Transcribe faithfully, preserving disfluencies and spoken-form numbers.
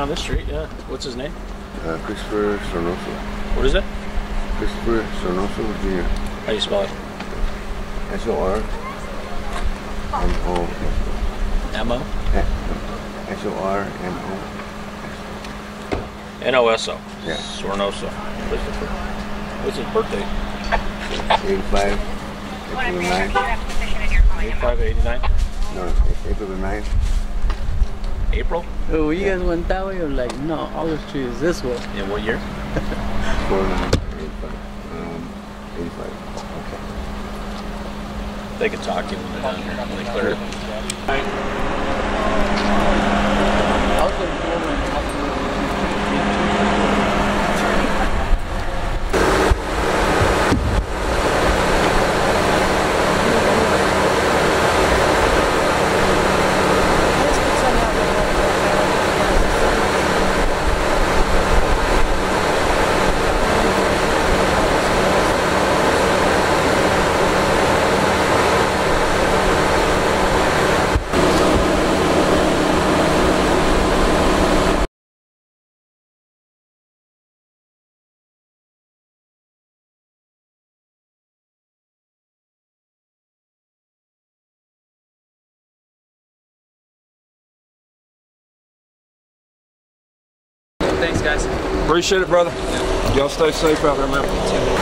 down this street, yeah. What's his name? Uh, Christopher Sornoso. What is it? Christopher Sornoso Junior How do you spell it? S O R M O. M O? S O R M O. N O S O. Yeah. Sornoso. Christopher. What's his birthday? eighty-five, April the ninth. eighty-five, eighty-nine? No, April the ninth. April? Oh, you guys went that way or like, no, Olive Tree is this way? In what year? eighty-five. Um, eighty-five. Okay. They can talk to you when they're down here, when they clear it. Thanks, guys. Appreciate it, brother. Y'all stay safe out there, man.